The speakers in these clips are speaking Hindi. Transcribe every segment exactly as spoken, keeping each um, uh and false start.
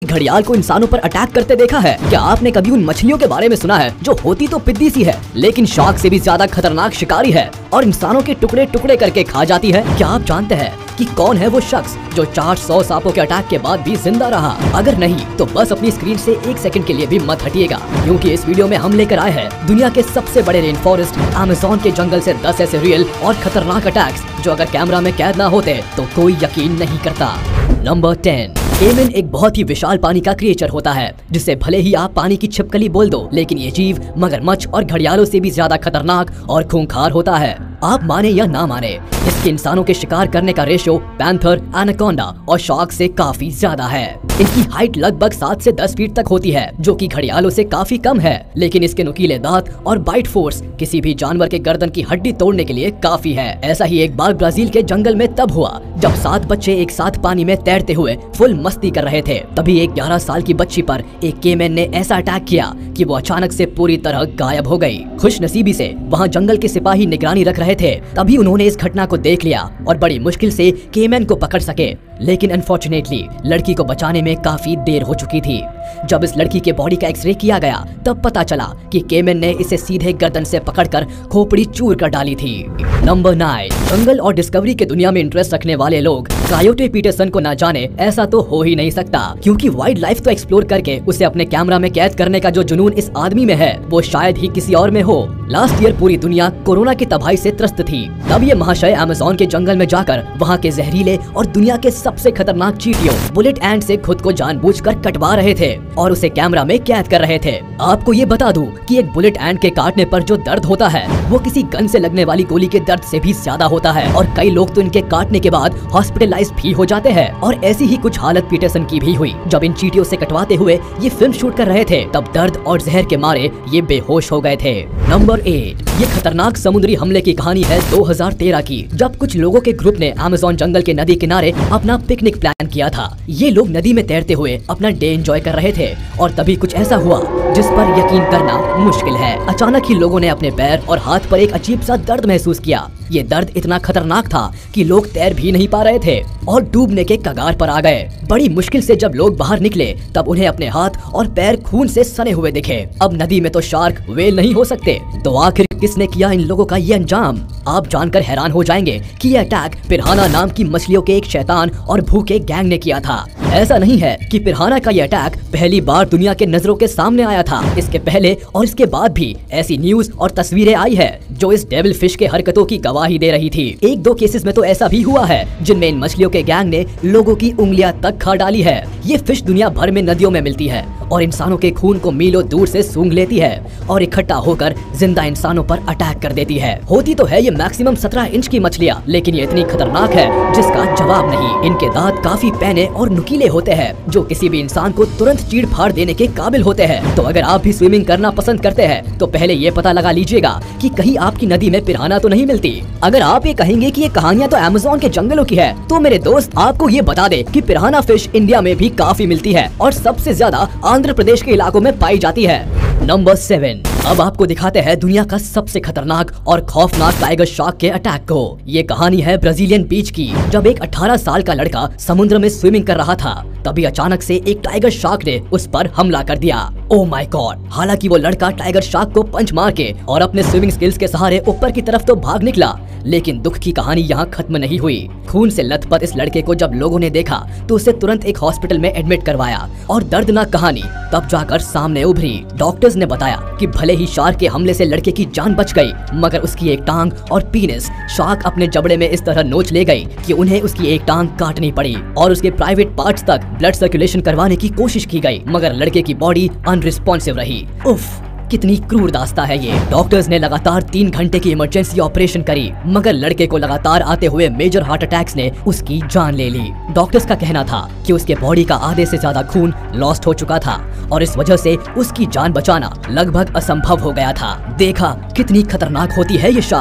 घड़ियाल को इंसानों पर अटैक करते देखा है? क्या आपने कभी उन मछलियों के बारे में सुना है जो होती तो पिद्दी सी है लेकिन शार्क से भी ज्यादा खतरनाक शिकारी है और इंसानों के टुकड़े टुकड़े करके खा जाती है? क्या आप जानते हैं कि कौन है वो शख्स जो चार सौ सांपों के अटैक के बाद भी जिंदा रहा? अगर नहीं तो बस अपनी स्क्रीन से एक सेकंड के लिए भी मत हटिएगा, क्योंकि इस वीडियो में हम लेकर आए हैं दुनिया के सबसे बड़े रेन फॉरेस्ट अमेज़न के जंगल से दस ऐसे रियल और खतरनाक अटैक्स जो अगर कैमरा में कैद ना होते तो कोई यकीन नहीं करता। Number ten. केमन एक बहुत ही विशाल पानी का क्रिएचर होता है जिसे भले ही आप पानी की छिपकली बोल दो, लेकिन ये जीव मगरमच्छ और घड़ियालों से भी ज्यादा खतरनाक और खूंखार होता है। आप माने या ना माने, इसके इंसानों के शिकार करने का रेशो पैंथर, एनाकोंडा और शार्क से काफी ज्यादा है। इनकी हाइट लगभग सात से दस फीट तक होती है, जो कि घड़ियालों से काफी कम है, लेकिन इसके नुकीले दांत और बाइट फोर्स किसी भी जानवर के गर्दन की हड्डी तोड़ने के लिए काफी है। ऐसा ही एक बार ब्राजील के जंगल में तब हुआ जब सात बच्चे एक साथ पानी में तैरते हुए फुल मस्ती कर रहे थे। तभी एक ग्यारह साल की बच्ची पर एक केमन ने ऐसा अटैक किया कि वो अचानक से पूरी तरह गायब हो गई। खुशनसीबी से वहाँ जंगल के सिपाही निगरानी रख रहे थे, तभी उन्होंने इस घटना को देख लिया और बड़ी मुश्किल से केमन को पकड़ सके, लेकिन अनफॉर्चुनेटली लड़की को बचाने में काफी देर हो चुकी थी। जब इस लड़की के बॉडी का एक्सरे किया गया तब पता चला कि केमन ने इसे सीधे गर्दन से पकड़कर खोपड़ी चूर कर डाली थी। Number nine. जंगल और डिस्कवरी के दुनिया में इंटरेस्ट रखने वाले लोग कायोटे पीटरसन को ना जाने ऐसा तो हो ही नहीं सकता, क्योंकि वाइल्ड लाइफ तो एक्सप्लोर करके उसे अपने कैमरा में कैद करने का जो जुनून इस आदमी में है वो शायद ही किसी और में हो। लास्ट ईयर पूरी दुनिया कोरोना की तबाही से त्रस्त थी, तब ये महाशय अमेज़न के जंगल में जाकर वहाँ के जहरीले और दुनिया के सबसे खतरनाक चींटियों बुलेट एंट से खुद को जानबूझकर कटवा रहे थे और उसे कैमरा में कैद कर रहे थे। आपको ये बता दूं कि एक बुलेट एंट के काटने पर जो दर्द होता है वो किसी गन से लगने वाली गोली के दर्द से भी ज्यादा होता है, और कई लोग तो इनके काटने के बाद हॉस्पिटलाइज भी हो जाते हैं। और ऐसी ही कुछ हालत पीटरसन की भी हुई। जब इन चींटियों से कटवाते हुए ये फिल्म शूट कर रहे थे तब दर्द और जहर के मारे ये बेहोश हो गए थे। Number eight. ये खतरनाक समुद्री हमले की कहानी है दो हज़ार तेरह की, जब कुछ लोगों के ग्रुप ने अमेज़न जंगल के नदी किनारे अपना पिकनिक प्लान किया था। ये लोग नदी में तैरते हुए अपना डे एंजॉय कर रहे थे और तभी कुछ ऐसा हुआ जिस पर यकीन करना मुश्किल है। अचानक ही लोगों ने अपने पैर और हाथ पर एक अजीब सा दर्द महसूस किया। ये दर्द इतना खतरनाक था कि लोग तैर भी नहीं पा रहे थे और डूबने के कगार पर आ गए। बड़ी मुश्किल से जब लोग बाहर निकले तब उन्हें अपने हाथ और पैर खून से सने हुए दिखे। अब नदी में तो शार्क, व्हेल नहीं हो सकते, तो आखिर किसने किया इन लोगों का ये अंजाम? आप जानकर हैरान हो जाएंगे कि ये अटैक पिराना नाम की मछलियों के एक शैतान और भूखे गैंग ने किया था। ऐसा नहीं है कि पिराना का ये अटैक पहली बार दुनिया के नजरों के सामने आया था। इसके पहले और इसके बाद भी ऐसी न्यूज और तस्वीरें आई है जो इस डेविल फिश के हरकतों की गवाही दे रही थी। एक दो केसेस में तो ऐसा भी हुआ है जिनमें इन मछलियों के गैंग ने लोगों की उंगलियां तक खा डाली है। ये फिश दुनिया भर में नदियों में मिलती है और इंसानों के खून को मीलों दूर से सूंघ लेती है और इकट्ठा होकर जिंदा इंसानों पर अटैक कर देती है। होती तो है ये मैक्सिमम सत्रह इंच की मछलियाँ, लेकिन ये इतनी खतरनाक है जिसका जवाब नहीं। इनके दांत काफी पैने और नुकीले होते हैं जो किसी भी इंसान को तुरंत चीड़ फाड़ देने के काबिल होते हैं। तो अगर आप भी स्विमिंग करना पसंद करते हैं तो पहले ये पता लगा लीजिएगा कि कहीं आपकी नदी में पिराना तो नहीं मिलती। अगर आप ये कहेंगे कि ये कहानियां तो अमेज़न के जंगलों की है, तो मेरे दोस्त आपको ये बता दे कि पिराना फिश इंडिया में भी काफी मिलती है और सबसे ज्यादा आंध्र प्रदेश के इलाकों में पाई जाती है। Number seven. अब आपको दिखाते हैं दुनिया का सबसे खतरनाक और खौफनाक टाइगर शार्क के अटैक को। ये कहानी है ब्राजीलियन बीच की, जब एक अठारह साल का लड़का समुद्र में स्विमिंग कर रहा था तभी अचानक से एक टाइगर शार्क ने उस पर हमला कर दिया। Oh my god. हालांकि वो लड़का टाइगर शार्क को पंच मार के और अपने स्विमिंग स्किल्स के सहारे ऊपर की तरफ तो भाग निकला, लेकिन दुख की कहानी यहाँ खत्म नहीं हुई। खून से लथपथ इस लड़के को जब लोगों ने देखा तो उसे तुरंत एक हॉस्पिटल में एडमिट करवाया और दर्दनाक कहानी तब जाकर सामने उभरी। डॉक्टर्स ने बताया कि भले ही शार्क के हमले से लड़के की जान बच गई, मगर उसकी एक टांग और पीनिस शार्क अपने जबड़े में इस तरह नोच ले गई कि उन्हें उसकी एक टांग काटनी पड़ी और उसके प्राइवेट पार्ट्स तक ब्लड सर्कुलेशन करवाने की कोशिश की गई, मगर लड़के की बॉडी अनरिस्पॉन्सिव रही। उफ, कितनी क्रूर दास्ता है ये। डॉक्टर्स ने लगातार तीन घंटे की इमरजेंसी ऑपरेशन करी, मगर लड़के को लगातार आते हुए मेजर हार्ट अटैक्स ने उसकी जान ले ली। डॉक्टर्स का कहना था कि उसके बॉडी का आधे से ज्यादा खून लॉस्ट हो चुका था और इस वजह से उसकी जान बचाना लगभग असंभव हो गया था। देखा कितनी खतरनाक होती है ये शार्क।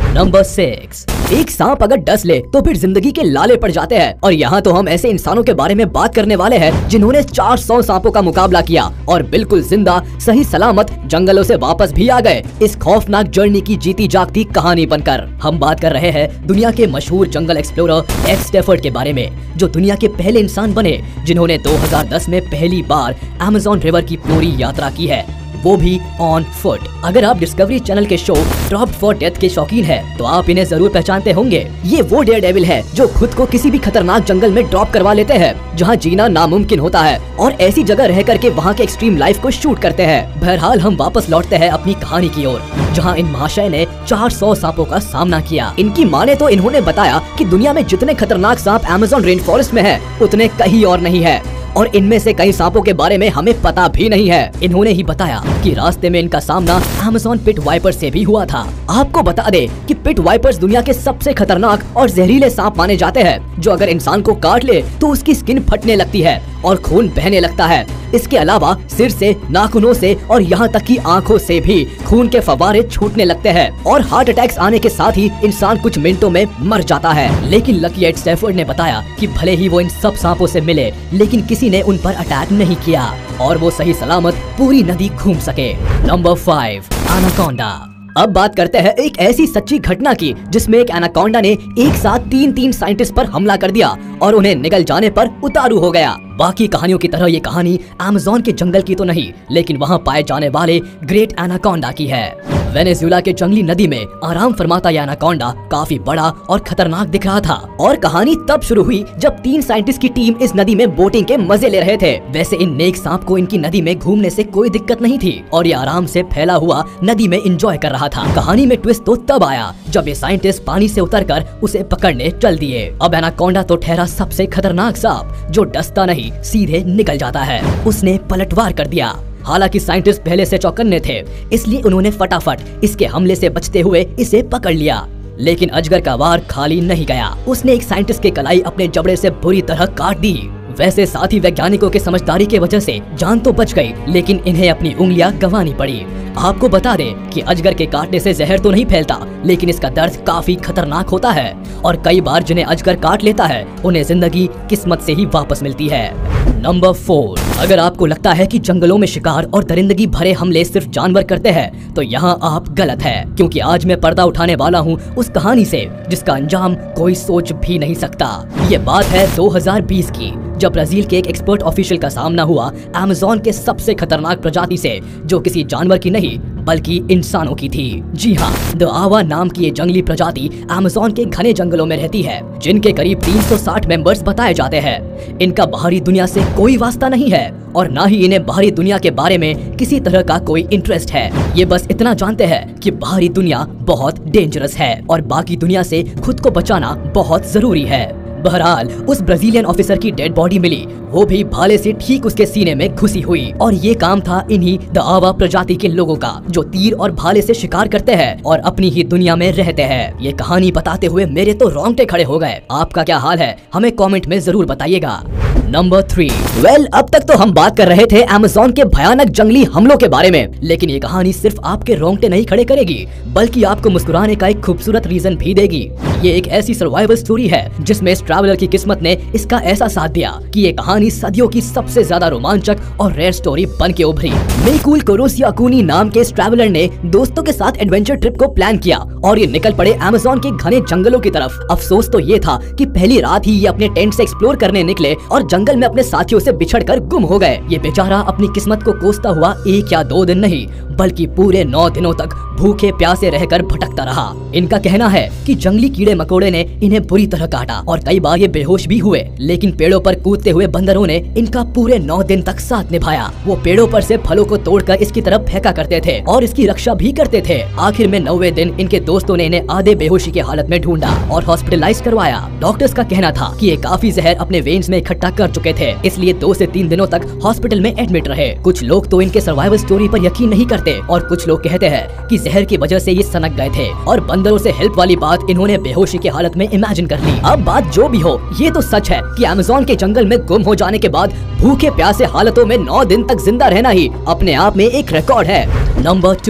Number six. एक सांप अगर डस ले तो फिर जिंदगी के लाले पड़ जाते हैं। और यहाँ तो हम ऐसे इंसानों के बारे में बात करने वाले हैं जिन्होंने चार सौ सांपों का मुकाबला किया और बिल्कुल जिंदा सही सलामत जंगलों से वापस भी आ गए इस खौफनाक जर्नी की जीती जागती कहानी बनकर। हम बात कर रहे हैं दुनिया के मशहूर जंगल एक्सप्लोरर एक्स स्टैफर्ड के बारे में, जो दुनिया के पहले इंसान बने जिन्होंने दो हज़ार दस में पहली बार अमेज़न रिवर की पूरी यात्रा की है, वो भी ऑन फुट। अगर आप डिस्कवरी चैनल के शो ड्रॉप्ड फॉर डेथ के शौकीन हैं, तो आप इन्हें जरूर पहचानते होंगे। ये वो डेयर डेविल है जो खुद को किसी भी खतरनाक जंगल में ड्रॉप करवा लेते हैं जहाँ जीना नामुमकिन होता है और ऐसी जगह रह करके वहाँ के एक्सट्रीम लाइफ को शूट करते हैं। बहरहाल हम वापस लौटते हैं अपनी कहानी की ओर, जहाँ इन महाशय ने चार सौ सांपों का सामना किया। इनकी माने तो इन्होंने बताया कि दुनिया में जितने खतरनाक सांप अमेज़न रेन फॉरेस्ट में है उतने कहीं और नहीं है और इनमें से कई सांपों के बारे में हमें पता भी नहीं है। इन्होंने ही बताया कि रास्ते में इनका सामना अमेज़न पिट वाइपर से भी हुआ था। आपको बता दे कि पिट वाइपर्स दुनिया के सबसे खतरनाक और जहरीले सांप माने जाते हैं, जो अगर इंसान को काट ले तो उसकी स्किन फटने लगती है और खून बहने लगता है। इसके अलावा सिर से, नाखूनों से और यहाँ तक कि आंखों से भी खून के फव्वारे छूटने लगते हैं और हार्ट अटैक्स आने के साथ ही इंसान कुछ मिनटों में मर जाता है। लेकिन लकी एड स्टैफर्ड ने बताया कि भले ही वो इन सब सांपों से मिले, लेकिन किसी ने उन पर अटैक नहीं किया और वो सही सलामत पूरी नदी घूम सके। Number five, anaconda. अब बात करते हैं एक ऐसी सच्ची घटना की जिसमें एक एनाकोंडा ने एक साथ तीन तीन साइंटिस्ट पर हमला कर दिया और उन्हें निगल जाने पर उतारू हो गया। बाकी कहानियों की तरह ये कहानी अमेज़न के जंगल की तो नहीं, लेकिन वहाँ पाए जाने वाले ग्रेट एनाकोंडा की है। वेनेजुएला के जंगली नदी में आराम फरमाता यह एनाकोंडा काफी बड़ा और खतरनाक दिख रहा था और कहानी तब शुरू हुई जब तीन साइंटिस्ट की टीम इस नदी में बोटिंग के मजे ले रहे थे। वैसे इन नेक सांप को इनकी नदी में घूमने से कोई दिक्कत नहीं थी और ये आराम से फैला हुआ नदी में एंजॉय कर रहा था। कहानी में ट्विस्ट तो तब आया जब ये साइंटिस्ट पानी से उतरकर उसे पकड़ने चल दिए। अब एनाकोंडा तो ठहरा सबसे खतरनाक सांप जो डसता नहीं, सीधे निकल जाता है। उसने पलटवार कर दिया। हालांकि साइंटिस्ट पहले से चौकन्ने थे, इसलिए उन्होंने फटाफट इसके हमले से बचते हुए इसे पकड़ लिया। लेकिन अजगर का वार खाली नहीं गया। उसने एक साइंटिस्ट की कलाई अपने जबड़े से बुरी तरह काट दी। वैसे साथी वैज्ञानिकों के समझदारी की वजह से जान तो बच गई, लेकिन इन्हें अपनी उंगलियां गंवानी पड़ी। आपको बता दें कि अजगर के काटने से जहर तो नहीं फैलता, लेकिन इसका दर्द काफी खतरनाक होता है और कई बार जिन्हें अजगर काट लेता है उन्हें जिंदगी किस्मत से ही वापस मिलती है। नंबर फोर, अगर आपको लगता है कि जंगलों में शिकार और दरिंदगी भरे हमले सिर्फ जानवर करते हैं, तो यहाँ आप गलत है, क्योंकि आज मैं पर्दा उठाने वाला हूँ उस कहानी से जिसका अंजाम कोई सोच भी नहीं सकता। ये बात है दो हज़ार बीस की, जब ब्राजील के एक एक्सपर्ट ऑफिशियल का सामना हुआ अमेज़न के सबसे खतरनाक प्रजाति से, जो किसी जानवर की नहीं बल्कि इंसानों की थी। जी हाँ, द आवा नाम की ये जंगली प्रजाति अमेज़न के घने जंगलों में रहती है, जिनके करीब तीन सौ साठ मेंबर्स बताए जाते हैं। इनका बाहरी दुनिया से कोई वास्ता नहीं है और ना ही इन्हें बाहरी दुनिया के बारे में किसी तरह का कोई इंटरेस्ट है। ये बस इतना जानते हैं कि बाहरी दुनिया बहुत डेंजरस है और बाकी दुनिया से खुद को बचाना बहुत जरूरी है। बहरहाल उस ब्राजीलियन ऑफिसर की डेड बॉडी मिली, वो भी भाले से ठीक उसके सीने में घुसी हुई और ये काम था इन्हीं द आवा प्रजाति के लोगों का, जो तीर और भाले से शिकार करते हैं और अपनी ही दुनिया में रहते हैं। ये कहानी बताते हुए मेरे तो रोंगटे खड़े हो गए। आपका क्या हाल है, हमें कमेंट में जरूर बताइएगा। नंबर थ्री, वेल अब तक तो हम बात कर रहे थे अमेज़न के भयानक जंगली हमलों के बारे में, लेकिन ये कहानी सिर्फ आपके रोंगटे नहीं खड़े करेगी, बल्कि आपको मुस्कुराने का एक खूबसूरत रीजन भी देगी। ये एक ऐसी सर्वाइवल स्टोरी है जिसमें इस ट्रैवलर की किस्मत ने इसका ऐसा साथ दिया कि ये कहानी सदियों की सबसे ज्यादा रोमांचक और रेयर स्टोरी बन के उभरी। मेकुल कोरोसियाकुनी नाम के इस ट्रैवलर ने दोस्तों के साथ एडवेंचर ट्रिप को प्लान किया और ये निकल पड़े अमेज़न के घने जंगलों की तरफ। अफसोस तो ये था कि पहली रात ही ये अपने टेंट से एक्सप्लोर करने निकले और जंगल में अपने साथियों से बिछड़कर गुम हो गए। ये बेचारा अपनी किस्मत को कोसता हुआ एक या दो दिन नहीं बल्कि पूरे नौ दिनों तक भूखे प्यासे रहकर भटकता रहा। इनका कहना है कि जंगली कीड़े मकोड़े ने इन्हें बुरी तरह काटा और कई बार ये बेहोश भी हुए, लेकिन पेड़ों पर कूदते हुए बंदरों ने इनका पूरे नौ दिन तक साथ निभाया। वो पेड़ों पर से फलों को तोड़कर इसकी तरफ फेंका करते थे और इसकी रक्षा भी करते थे। आखिर में नौवे दिन इनके दोस्तों ने इन्हें आधे बेहोशी की हालत में ढूंढा और हॉस्पिटलाइज करवाया। डॉक्टर्स का कहना था कि ये काफी जहर अपने वेन्स में इकट्ठा कर चुके थे, इसलिए दो से तीन दिनों तक हॉस्पिटल में एडमिट रहे। कुछ लोग तो इनके सर्वाइवल स्टोरी पर यकीन नहीं करते और कुछ लोग कहते हैं कि जहर की वजह से ये सनक गए थे और बंदरों से हेल्प वाली बात इन्होंने बेहोशी की हालत में इमेजिन कर ली। अब बात जो भी हो, ये तो सच है कि अमेज़न के जंगल में गुम हो जाने के बाद भूखे प्यासे हालतों में नौ दिन तक जिंदा रहना ही अपने आप में एक रिकॉर्ड है। नंबर टू,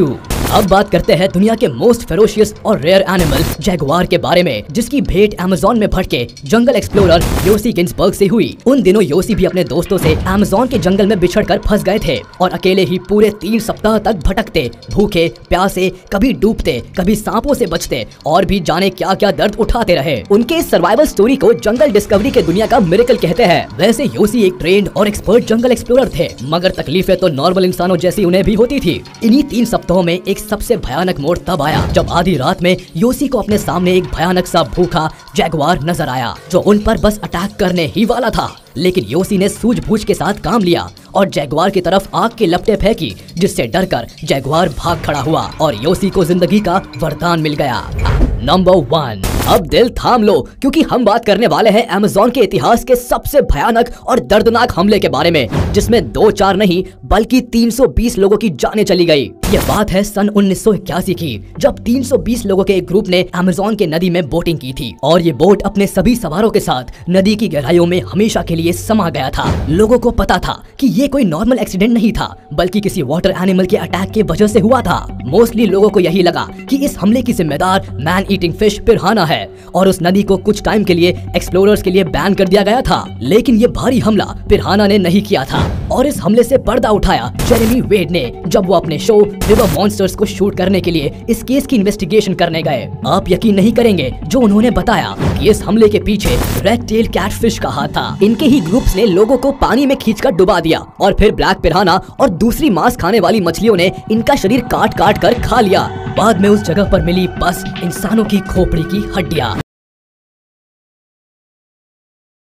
अब बात करते हैं दुनिया के मोस्ट फेरोशियस और रेयर एनिमल जैगुआर के बारे में, जिसकी भेंट अमेज़न में भटके जंगल एक्सप्लोरर योसी गिन्सबर्ग से हुई। उन दिनों योसी भी अपने दोस्तों से अमेज़न के जंगल में बिछड़कर फंस गए थे और अकेले ही पूरे तीन सप्ताह तक भटकते, भूखे प्यासे, कभी डूबते, कभी सांपों से बचते और भी जाने क्या क्या दर्द उठाते रहे। उनके इस सर्वाइवल स्टोरी को जंगल डिस्कवरी के दुनिया का मिरेकल कहते हैं। वैसे योसी एक ट्रेंड और एक्सपर्ट जंगल एक्सप्लोरर थे, मगर तकलीफें तो नॉर्मल इंसानों जैसी उन्हें भी होती थी। इन्हीं तीन सप्ताहों में एक सबसे भयानक मोड़ तब आया जब आधी रात में योसी को अपने सामने एक भयानक सा भूखा जैगुआर नजर आया जो उन पर बस अटैक करने ही वाला था। लेकिन योसी ने सूझबूझ के साथ काम लिया और जैगुआर की तरफ आग के लपटें फेंकी, जिससे डरकर जैगुआर भाग खड़ा हुआ और योसी को जिंदगी का वरदान मिल गया। Number one. अब दिल थाम लो, क्योंकि हम बात करने वाले हैं अमेज़न के इतिहास के सबसे भयानक और दर्दनाक हमले के बारे में, जिसमें दो चार नहीं बल्कि तीन सौ बीस लोगों की जानें चली गई। यह बात है सन उन्नीस सौ इक्यासी की, जब तीन सौ बीस लोगों के एक ग्रुप ने अमेज़न के नदी में बोटिंग की थी और ये बोट अपने सभी सवारों के साथ नदी की गहराइयों में हमेशा के लिए समा गया था। लोगों को पता था कि ये कोई नॉर्मल एक्सीडेंट नहीं था, बल्कि किसी वाटर एनिमल के अटैक के वजह से हुआ था। मोस्टली लोगों को यही लगा कि इस हमले की जिम्मेदार मैन ईटिंग फिश पिरान्हा है और उस नदी को कुछ टाइम के लिए एक्सप्लोरर्स के लिए बैन कर दिया गया था। लेकिन ये भारी हमला पिरान्हा ने नहीं किया था और इस हमले से पर्दा उठाया जेरेमी वेड ने, जब वो अपने शो रिवर मॉन्स्टर्स को शूट करने के लिए इस केस की इन्वेस्टिगेशन करने गए। आप यकीन नहीं करेंगे जो उन्होंने बताया कि इस हमले के पीछे रेड टेल कैटफिश का हाथ था। इनके ही ग्रुप्स ने लोगों को पानी में खींचकर डुबा दिया और फिर ब्लैक पिरान्हा और दूसरी मांस खाने वाली मछलियों ने इनका शरीर काट काट कर खा लिया। बाद में उस जगह पर मिली बस इंसानों की खोपड़ी की हड्डियां।